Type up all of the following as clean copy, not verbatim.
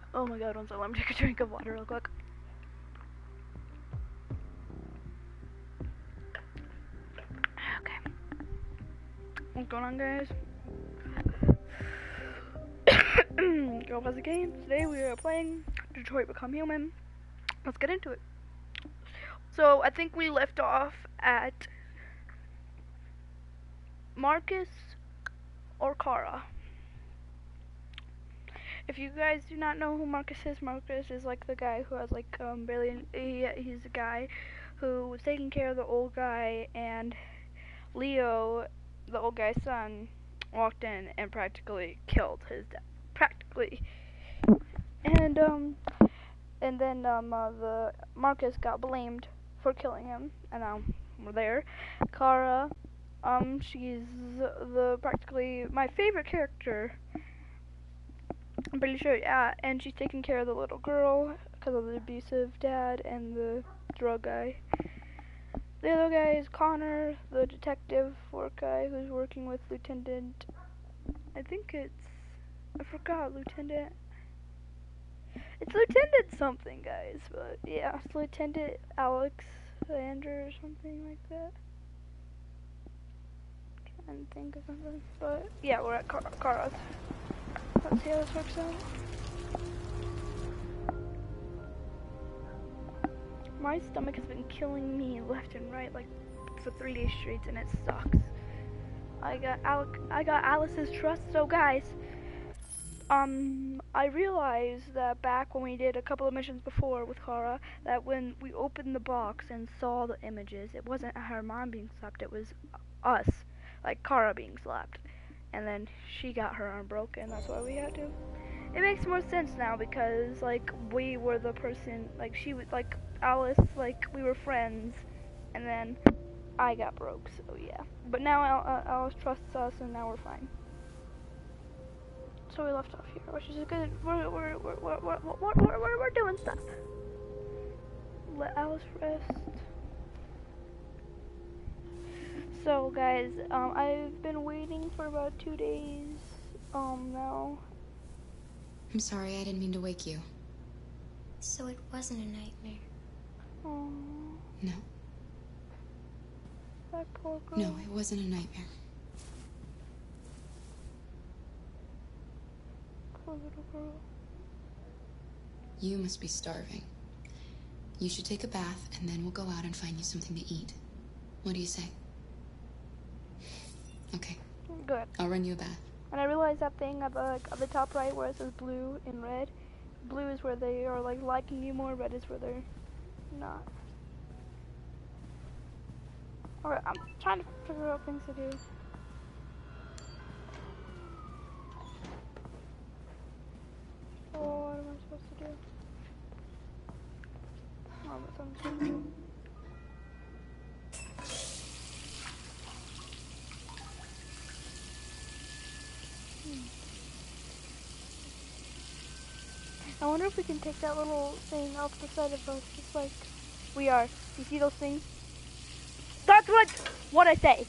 Oh my god, one second, let me take a drink of water real quick. Okay. What's going on, guys? Girl Fuzzy Games. Today we are playing Detroit Become Human. Let's get into it. So, I think we left off at Marcus or Kara. If you guys do not know who Marcus is like the guy who has like barely. He's the guy who was taking care of the old guy, and Leo, the old guy's son, walked in and practically killed his dad. Practically. And then the Marcus got blamed for killing him, and now we're there. Kara, she's the practically my favorite character. I'm pretty sure, yeah, and she's taking care of the little girl because of the abusive dad and the drug guy. The other guy is Connor, the detective work guy who's working with Lieutenant, I forgot, Lieutenant. It's Lieutenant something, guys, but yeah, it's Lieutenant Alexander or something like that. Can't think of something, but yeah, we're at Kara's. Let's see how this works out. My stomach has been killing me left and right, like, for 3 days straight, and it sucks. I got Alice's trust, so guys, I realized that back when we did a couple of missions before with Kara, that when we opened the box and saw the images, it wasn't her mom being slapped, it was us, like Kara being slapped. And then she got her arm broken, that's why we had to. It makes more sense now because, like, we were the person, like, she was, like, Alice, like, we were friends, and then I got broke, so yeah. But now Alice trusts us, and now we're fine. So we left off here, which is good. We're doing stuff. Let Alice rest. So guys, I've been waiting for about 2 days, now. I'm sorry, I didn't mean to wake you. So it wasn't a nightmare? Oh. No. That poor girl. No, it wasn't a nightmare. Poor little girl. You must be starving. You should take a bath, and then we'll go out and find you something to eat. What do you say? Okay. Good. I'll run you a bath. And I realized that thing at the top right where it says blue and red. Blue is where they are like liking you more, red is where they're not. Alright, I'm trying to figure out things to do. Oh, what am I supposed to do? Oh, but something. I wonder if we can take that little thing off the side of us, just like we are. You see those things? That's what I say.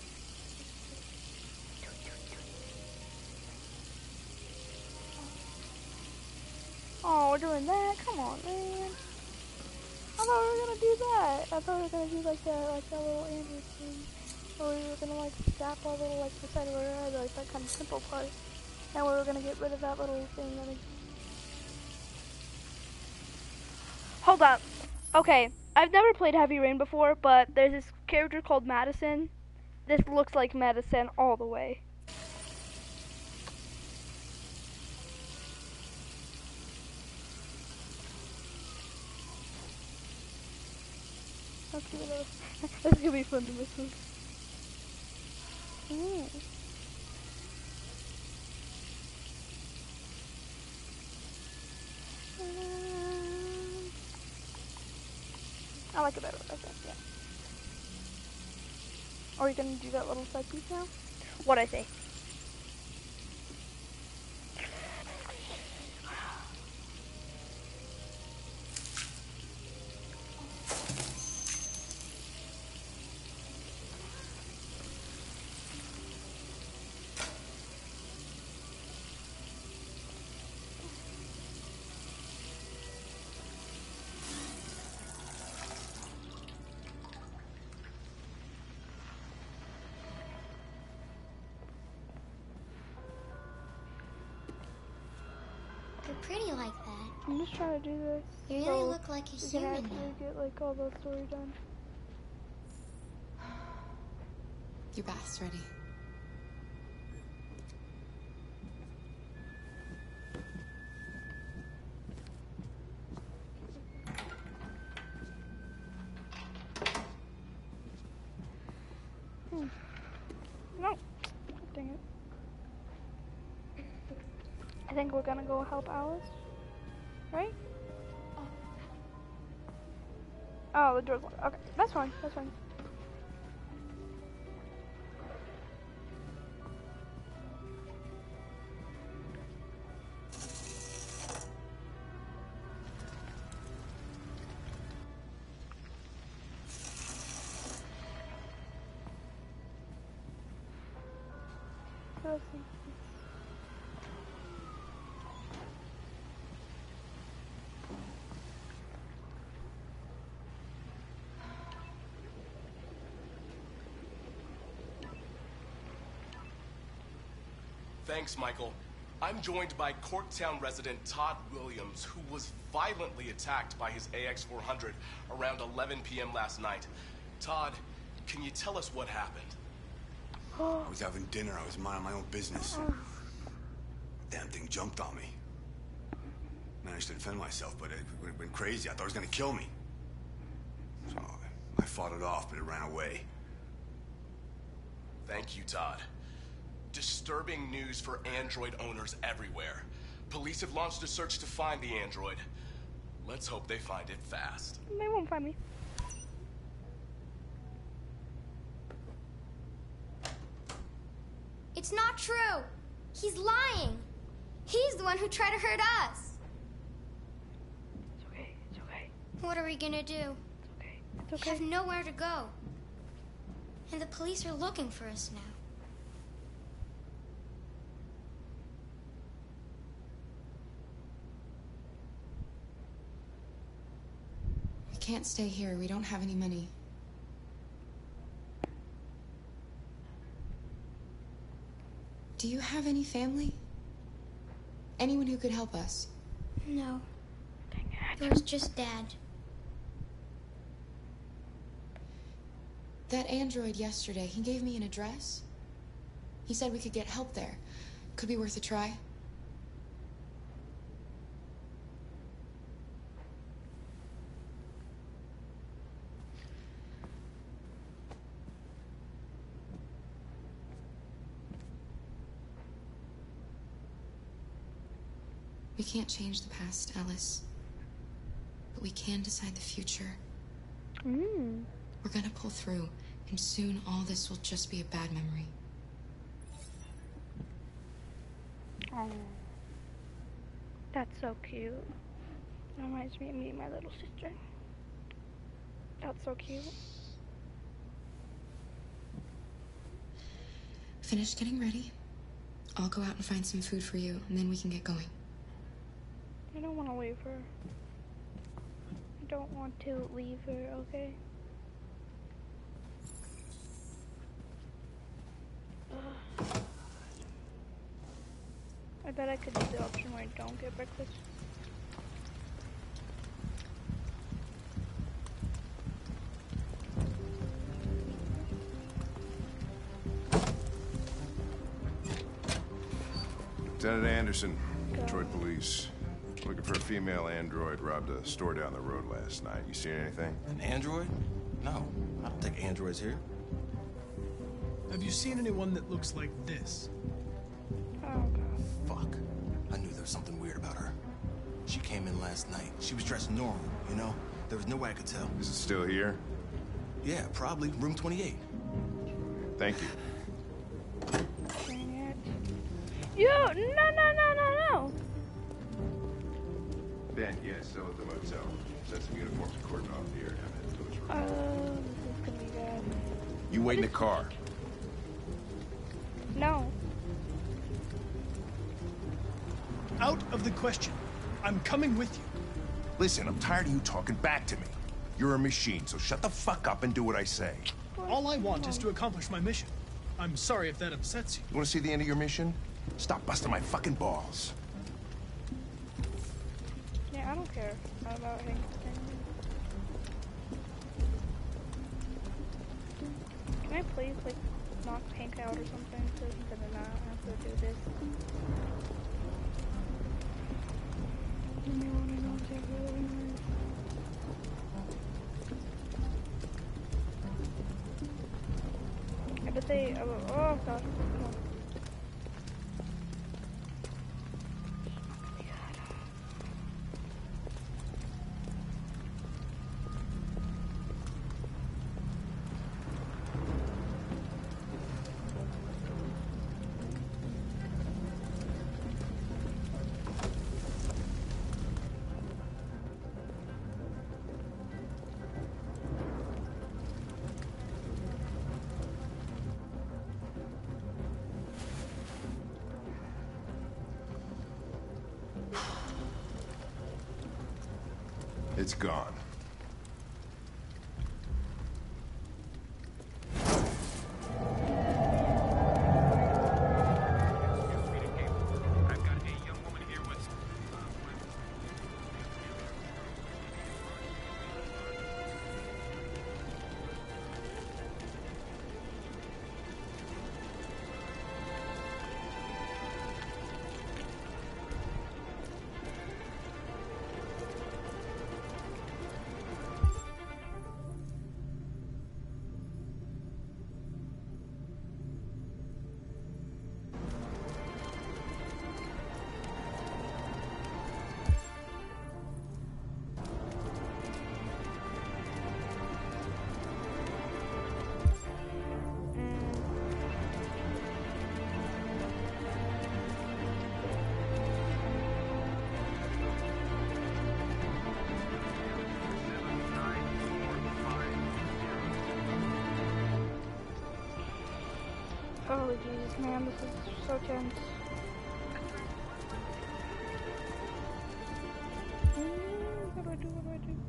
Oh, we're doing that? Come on, man. I thought we were gonna do that. I thought we were gonna do like that little Andrew thing. Or we were gonna like stap our little like the side of our head, like that kind of simple part. And we were gonna get rid of that little thing. Hold up. Okay, I've never played Heavy Rain before, but there's this character called Madison. This looks like Madison all the way. That's gonna be fun to miss one. I like it better, I think, yeah. Are you gonna do that little side piece now? What'd I say? You're pretty like that. I'm just trying to do this. You really so look like a we can human actually now. get like all the story done. Your bath's ready. No. Dang it. I think we're gonna go help Alice. Right? Oh, the door's locked. Okay, that's fine. That's fine. Let's see. Thanks, Michael. I'm joined by Corktown resident Todd Williams, who was violently attacked by his AX-400 around 11 p.m. last night. Todd, can you tell us what happened? I was having dinner. I was minding my own business. Damn thing jumped on me. Managed to defend myself, but it went crazy. I thought it was gonna kill me. So I fought it off, but it ran away. Thank you, Todd. Disturbing news for Android owners everywhere. Police have launched a search to find the android. Let's hope they find it fast. They won't find me. It's not true. He's lying. He's the one who tried to hurt us. It's okay. It's okay. What are we gonna do? It's okay. It's We okay. have nowhere to go. And the police are looking for us now. We can't stay here. We don't have any money. Do you have any family? Anyone who could help us? No, Dang it. it was just Dad. That android yesterday, he gave me an address. He said we could get help there. Could be worth a try. We can't change the past, Alice. But we can decide the future. We're gonna pull through, and soon all this will just be a bad memory. Oh, that's so cute. That reminds me of me and my little sister. That's so cute. Finish getting ready. I'll go out and find some food for you, and then we can get going. I don't want to leave her. I don't want to leave her, okay? I bet I could do the option where I don't get breakfast. Lieutenant Anderson, Detroit Police. Looking for a female android robbed a store down the road last night. You seen anything? An android? No, I don't think androids here. Have you seen anyone that looks like this? Oh god. Fuck. I knew there was something weird about her. She came in last night. She was dressed normal, you know? There was no way I could tell. Is it still here? Yeah, probably. Room 28. Thank you. Dang it. You! No! Ben, yeah, still at the motel. Sent some uniforms and cordon off the area. I'm headed to his room. This is gonna be bad. You wait in the car. No. Out of the question. I'm coming with you. Listen, I'm tired of you talking back to me. You're a machine, so shut the fuck up and do what I say. All I want is to accomplish my mission. I'm sorry if that upsets you. You want to see the end of your mission? Stop busting my fucking balls. don't care about Hank. Can I please, like, knock Hank out or something so he doesn't not have to do this? I bet they, oh gosh, come on. It's gone. Oh Jesus, man, this is so tense. What do I do? What do I do?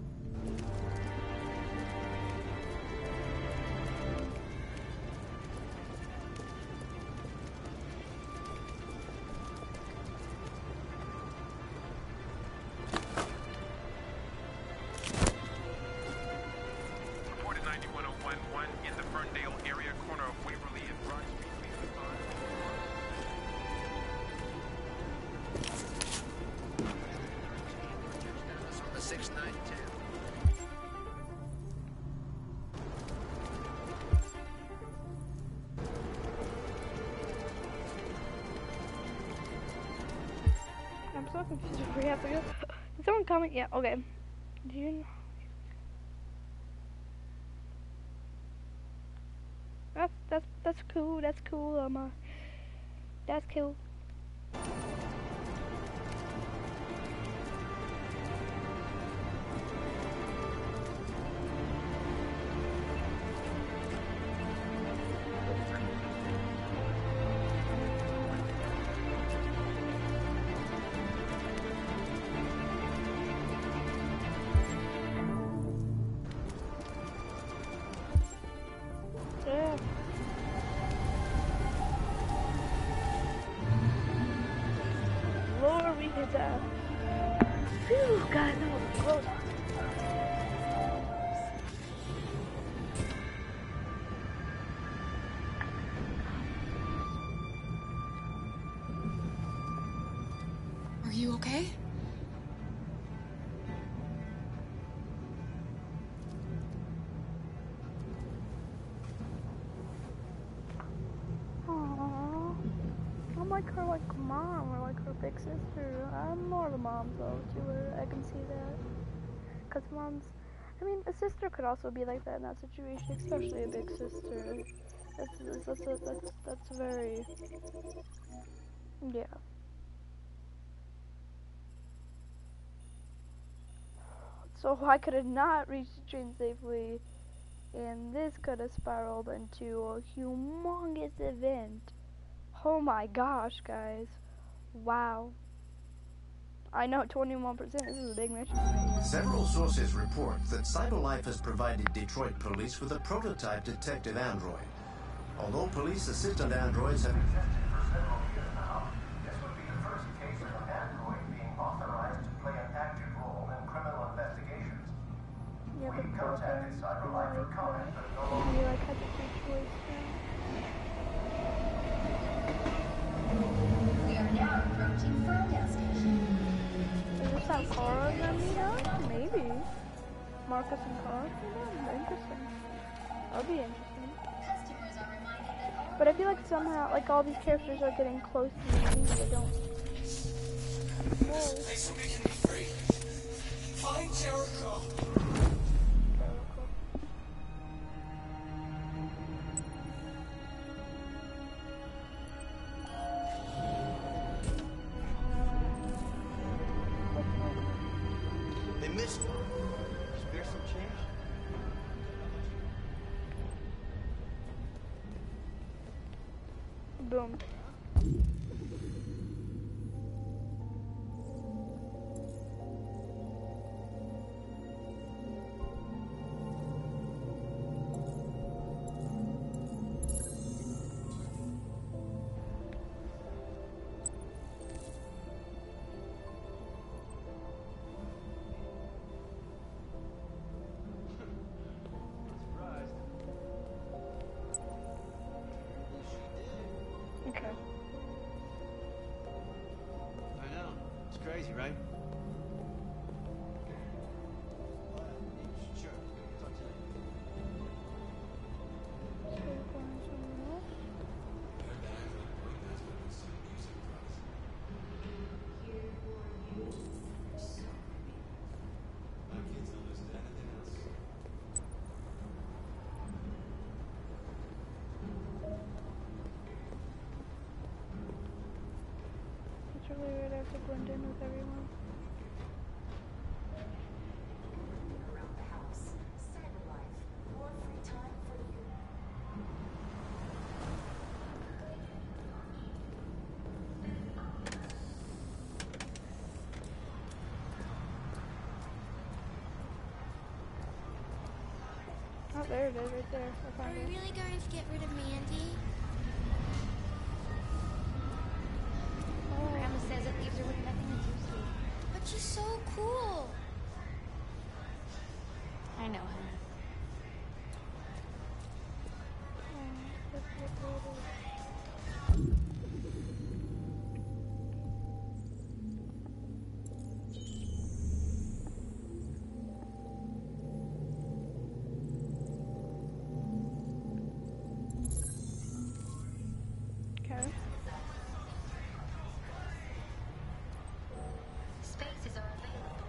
Reported 91011 in the Ferndale area, corner of Waverly and Broad Street. On the 6910. I'm so confused where we have to go. Is someone coming? Yeah, okay. Do you know? That's cool. That's cool. That's cool. Yeah. Lord, we hit that. Phew, guys, that was close. Are you okay? Aww. I'm like her like mom or like her big sister. I'm more of a mom though to her. I can see that. Cause moms, I mean, a sister could also be like that in that situation, especially a big sister. That's very, yeah. So I could have not reached the train safely, and this could have spiraled into a humongous event. Oh my gosh, guys. Wow. I know, 21%, this is a big mission. Several sources report that CyberLife has provided Detroit police with a prototype detective android. Although police assistant androids have existed for several years now, this would be the first case of an android being authorized to play an active role in something. And you like had the free choice now. We are now approaching Ferndale Station. Is this how Carl's gonna meet up? Maybe. Marcus and Carl? Interesting. That'll be interesting. But I feel like somehow, like all these characters are getting close to me. They don't. Whoa. Thanks for making me free. Find Jericho. They missed me. Spare some change? Boom. Okay. I know. It's crazy, right? Sure. Talk to you. It's really weird I have to blend in with everyone. Around the house. Cyber life. More free time for you. Oh, there it is, right there. I Are found we it. really going to get rid of Mandy? Grandma says it leaves her with nothing to do. But she's so cool. I know, honey. Okay. Spaces are available.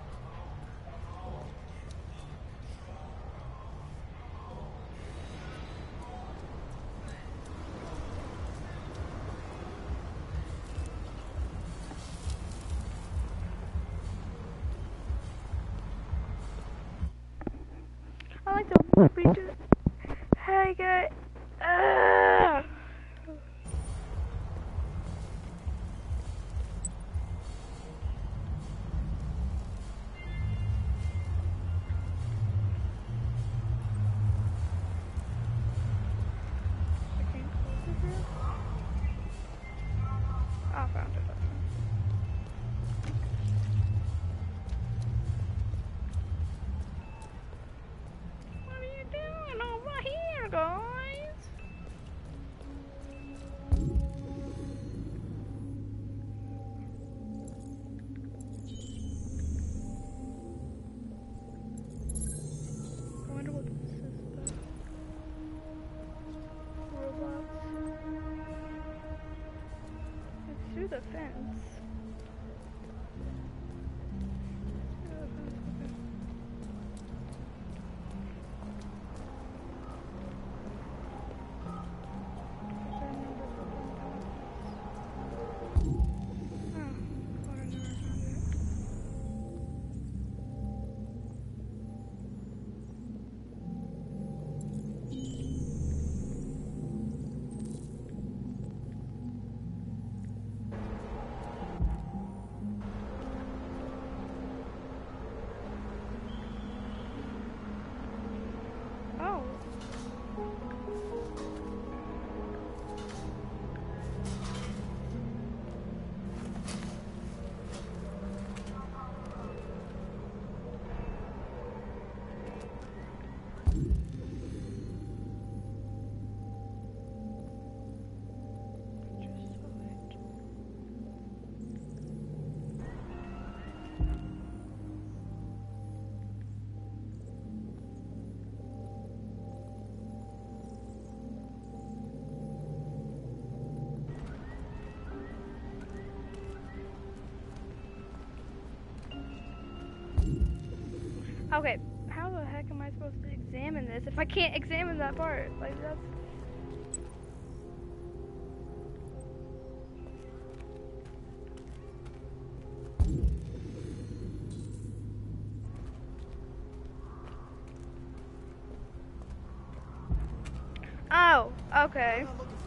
I like the feature. Hey, guys. I found it. What are you doing over here, guys? I wonder what this is about. Robots. It's through the fence. Okay, how the heck am I supposed to examine this if I can't examine that part? Like, that's... Oh, okay.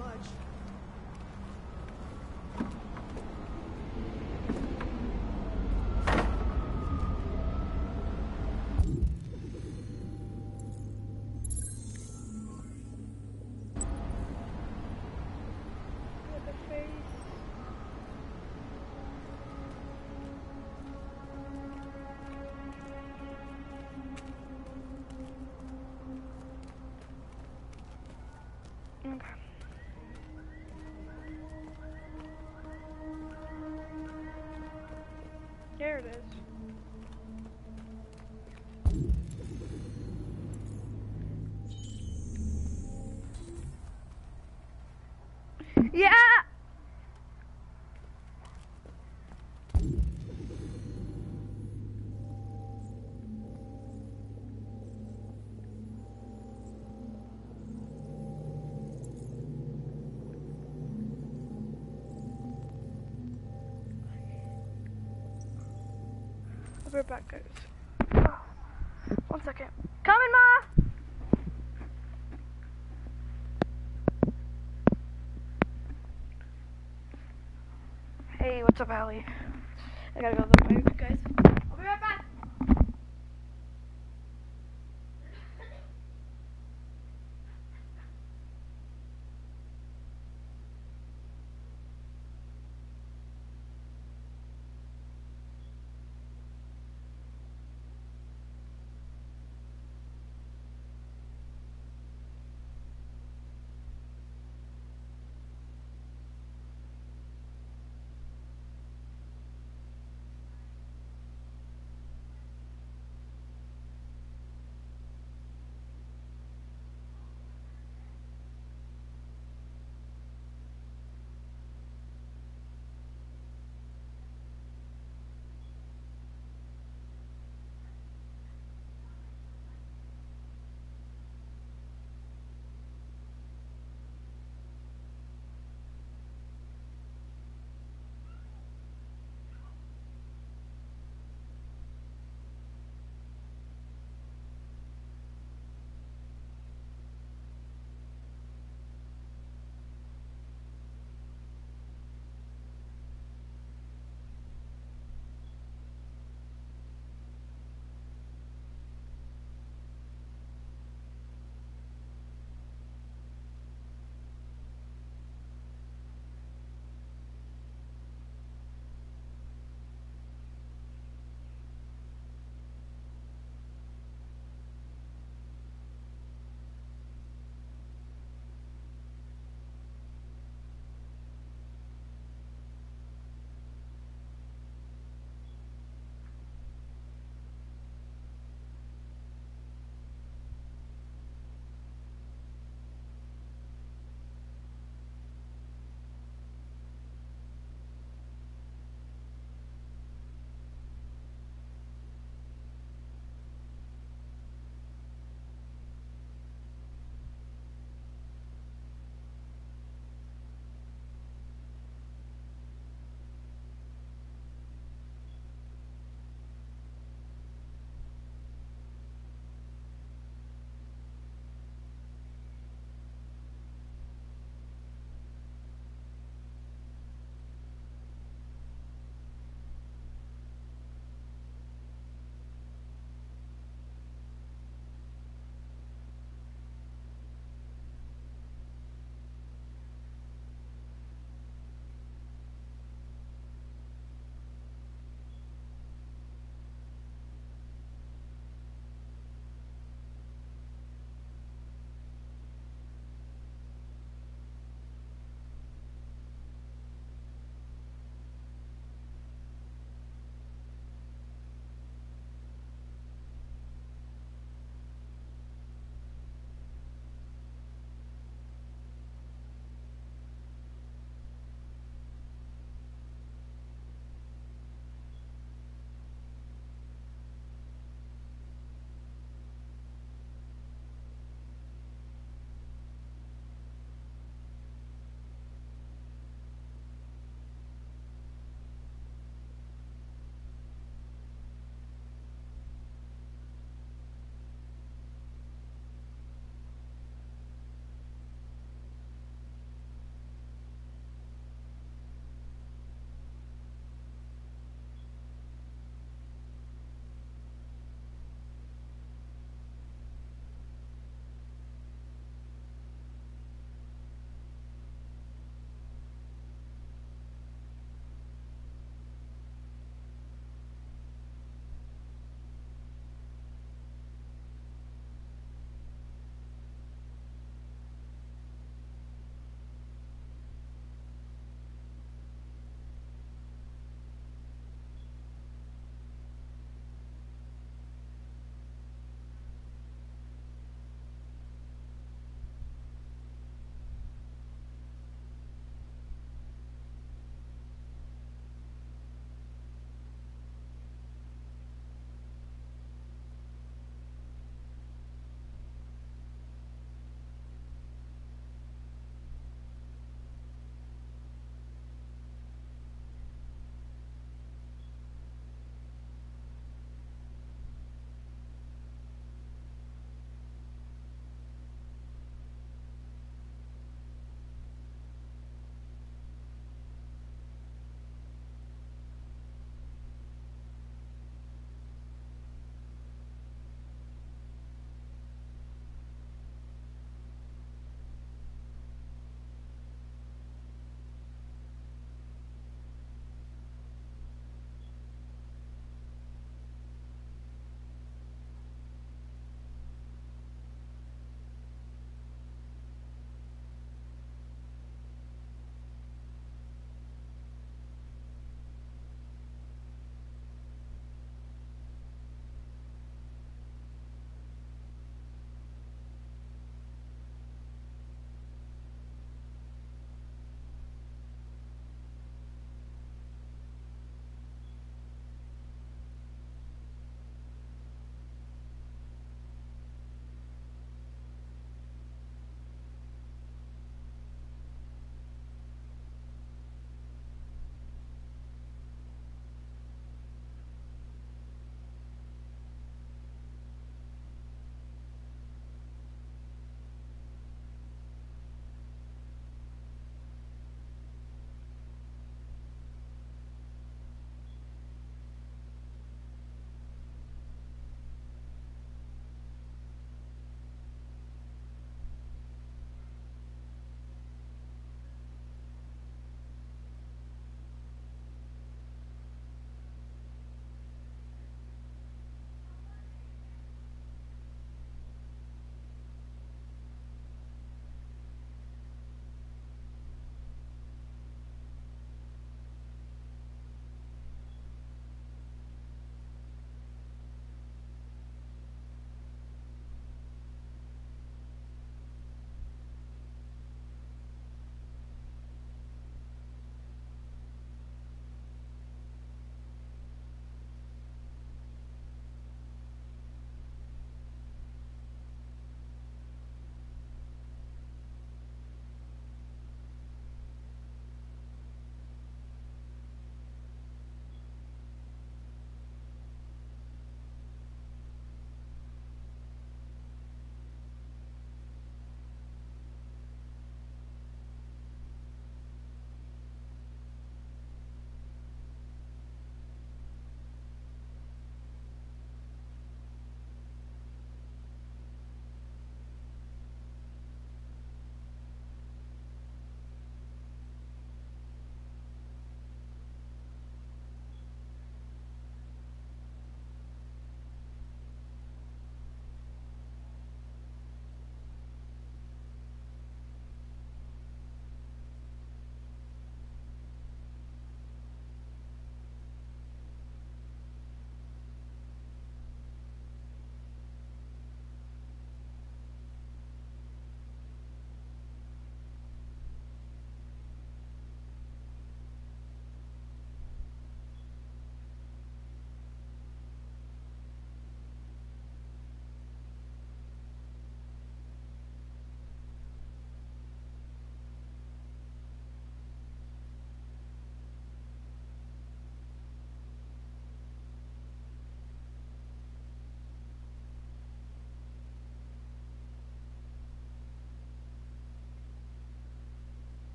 Okay. There it is. Yeah! I'll be right back, guys. Oh, 1 second. Coming, Ma! Hey, what's up, Allie? I gotta go to the mic, guys. I'll be right back!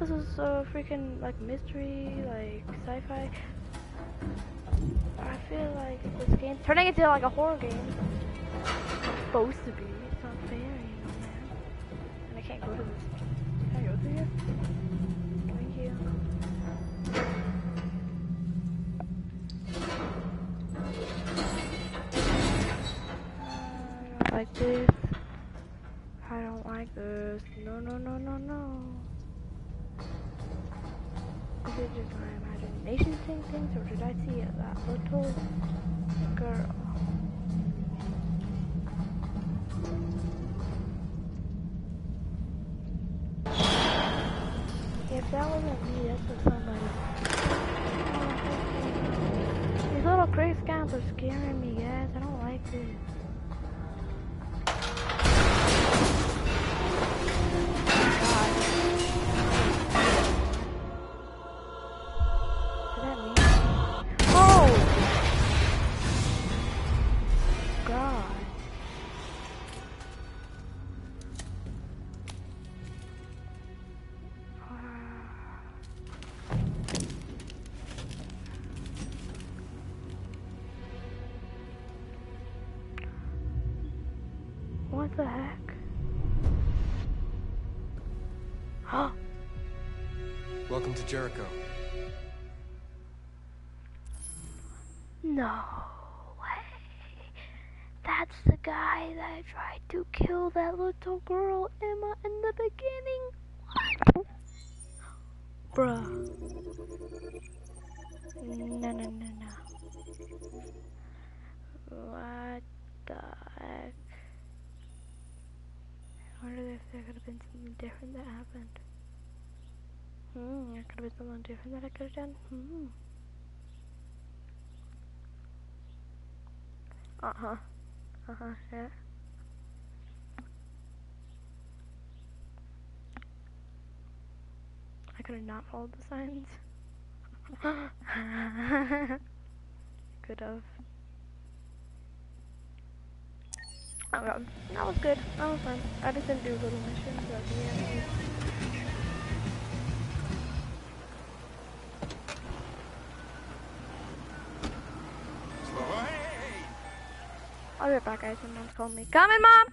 this was a freaking like mystery, like sci-fi. I feel like this game's turning into like a horror game. It's supposed to be. It's not fair, you know, man. And I can't go to this. Can I go through here? Thank you. I don't like this. I don't like this. No, no, no, no, no. Is it just my imagination seeing things, or did I see that little girl? If that wasn't me, that's was somebody. Oh, these little crazy scams are scaring me, guys. I don't like this. What the heck? Welcome to Jericho. No way. That's the guy that tried to kill that little girl, Emma, in the beginning. What? Bruh. No, no, no, no. What the heck? I wonder if there could have been something different that happened. There could have been something different that I could have done. Yeah. I could have not followed the signs. Could have. Oh god, that was good. That was fun. I just didn't do little missions at the end. I'll be right back, guys. My mom's calling me. Coming, Mom!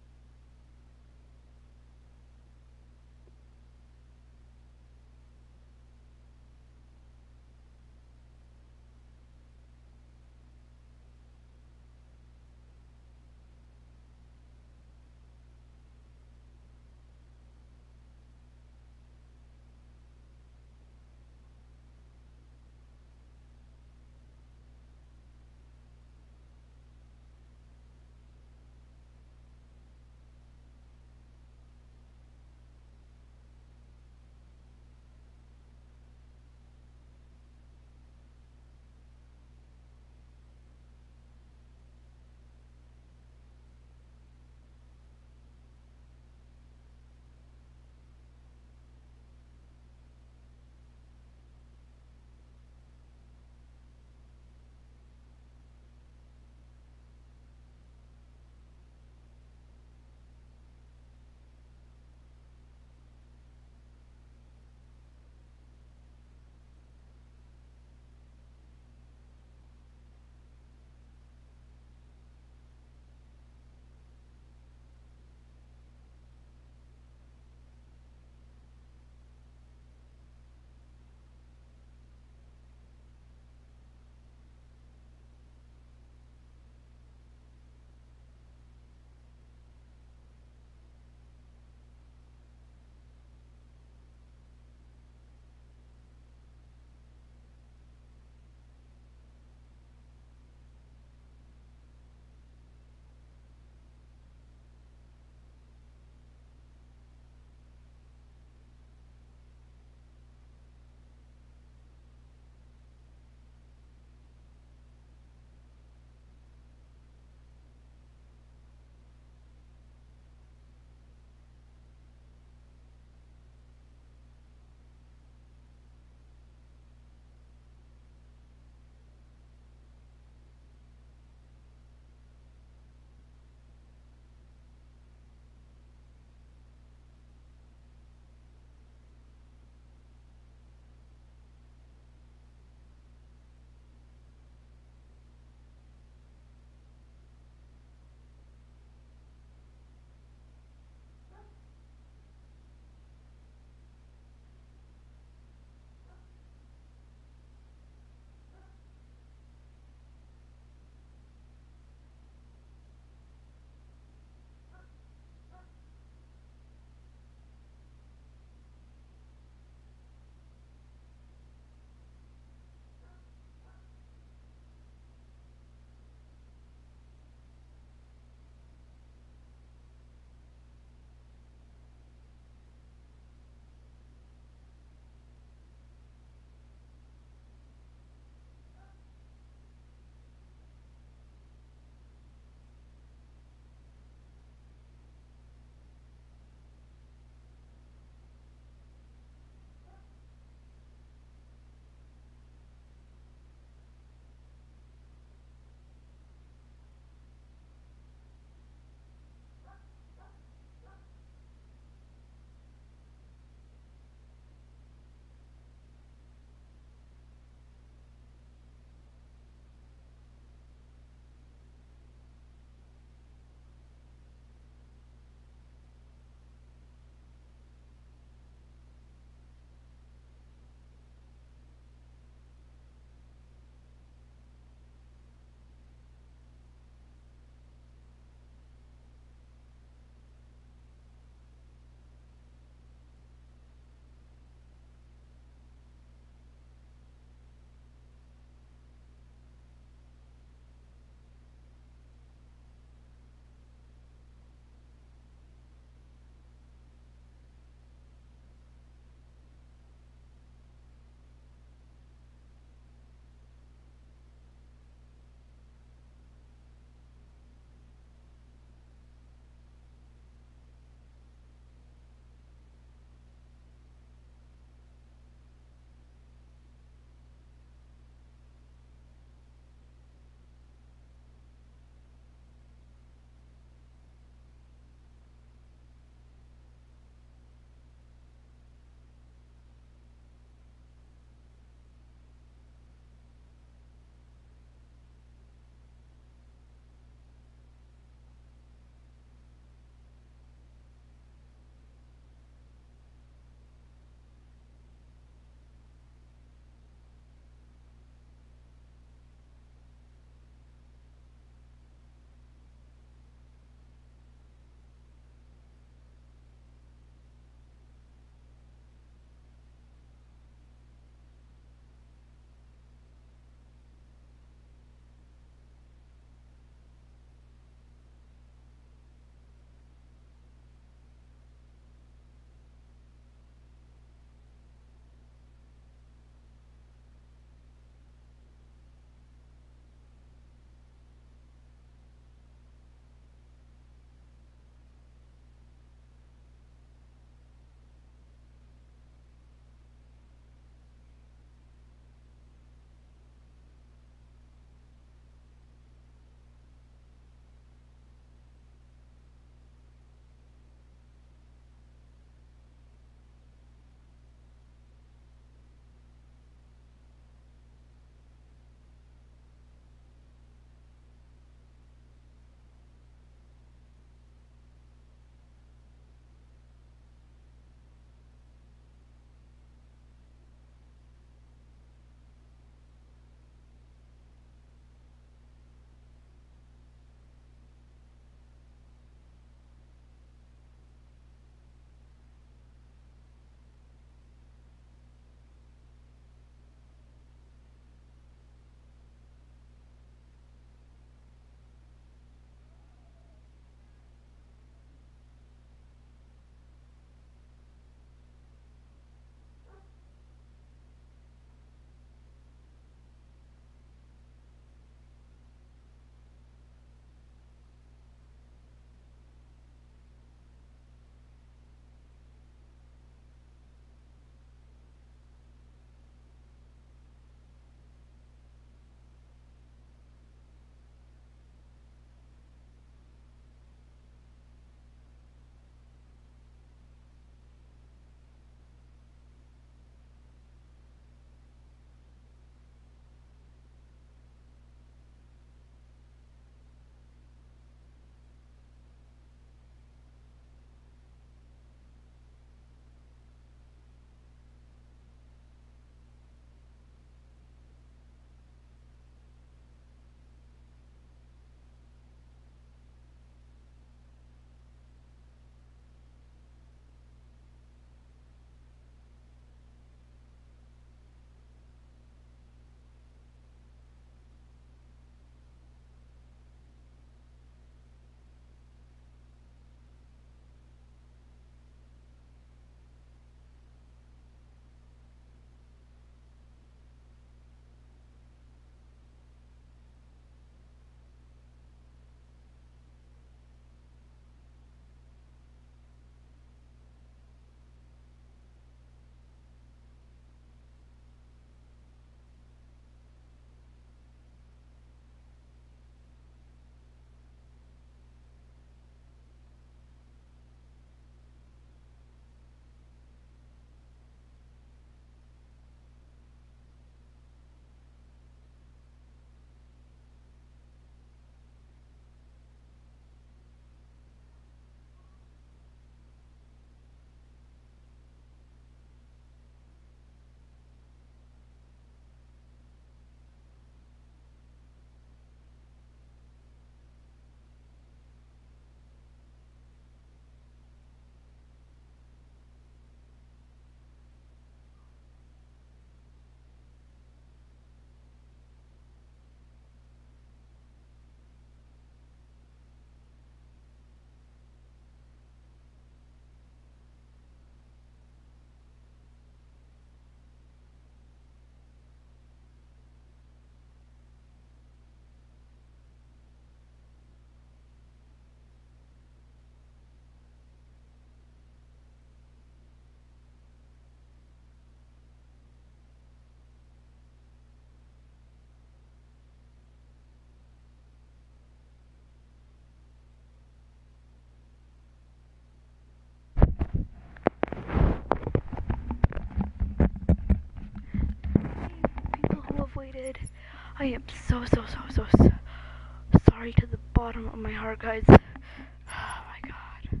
did. I am so sorry to the bottom of my heart, guys. Oh my god.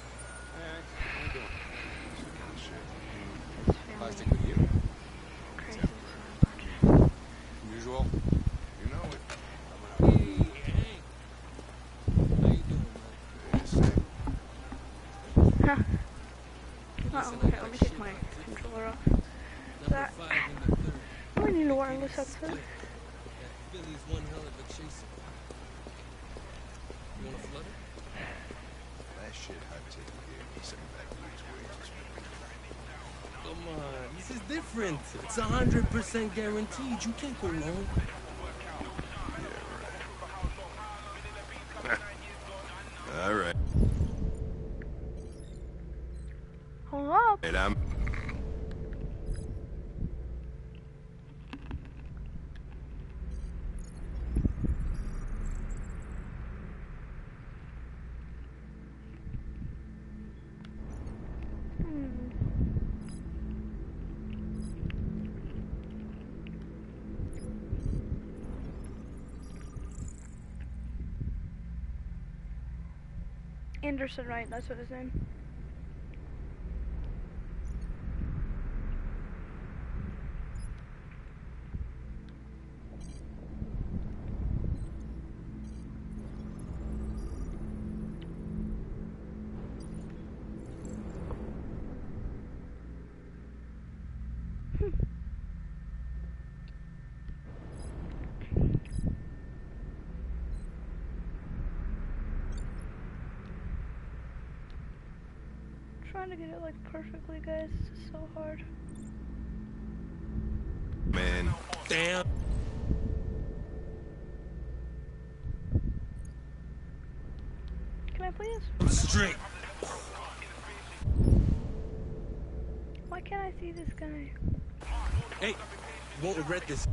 Plastic with you. Crazy. Usual. You know it. How you doing, Huh. Oh, okay, let me take my controller off. That. I need a wireless headset. Billy's one hell of a chaser. You wanna flood it? That shit hot ticket gave me some back wage wages. Come on, this is different. It's 100% guaranteed. You can't go wrong. Yeah, right. All right. Hold up. And I'm. Anderson, right? That's what his name. Trying to get it like perfectly, guys. This is so hard. Man. Damn. Can I please? I'm straight. Why can't I see this guy? Hey, you won't regret this.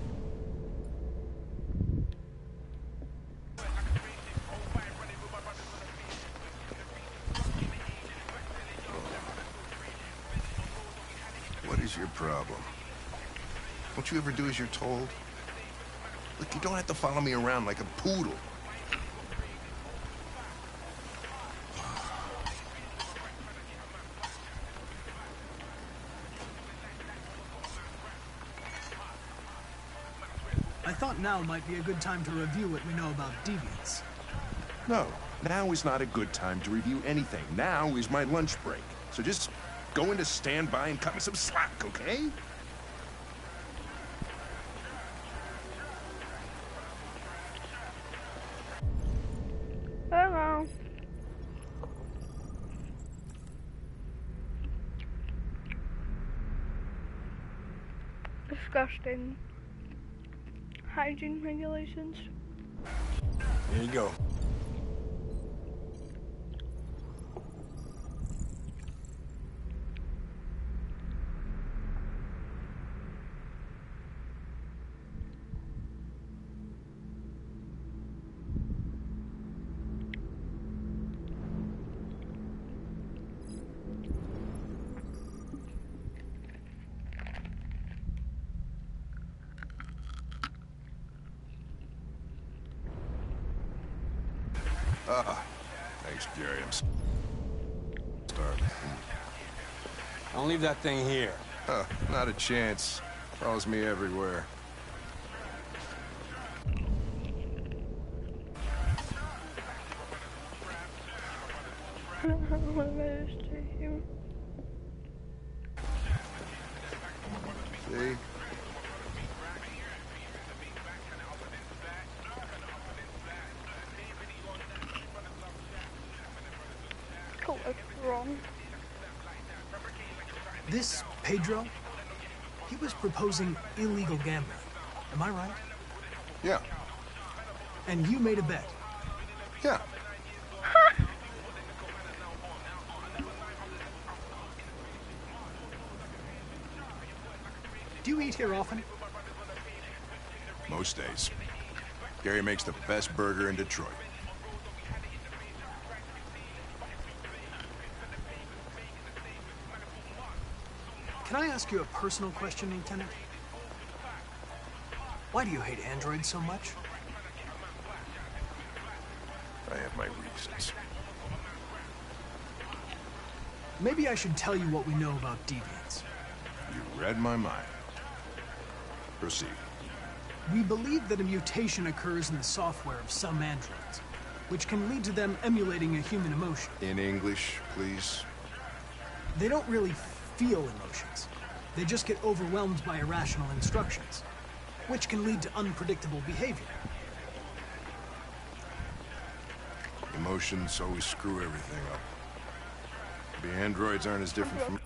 What is your problem? Don't you ever do as you're told? Look, you don't have to follow me around like a poodle. I thought now might be a good time to review what we know about deviants. No, now is not a good time to review anything. Now is my lunch break. So just go into standby and cut me some slack, okay? Hello. Disgusting. Hygiene regulations. Here you go. Thanks, Gary. I'm starving. Don't leave that thing here. Not a chance. Follows me everywhere. See? Cool, what's wrong? This Pedro, he was proposing illegal gambling. Am I right? Yeah. And you made a bet. Yeah. Do you eat here often? Most days. Gary makes the best burger in Detroit. Can I ask you a personal question, Lieutenant? Why do you hate androids so much? I have my reasons. Maybe I should tell you what we know about deviants. You read my mind. Proceed. We believe that a mutation occurs in the software of some androids, which can lead to them emulating a human emotion. In English, please. They don't really feel emotions. They just get overwhelmed by irrational instructions, which can lead to unpredictable behavior. Emotions always screw everything up. The androids aren't as different from...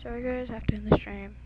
Sorry guys, I have to end the stream.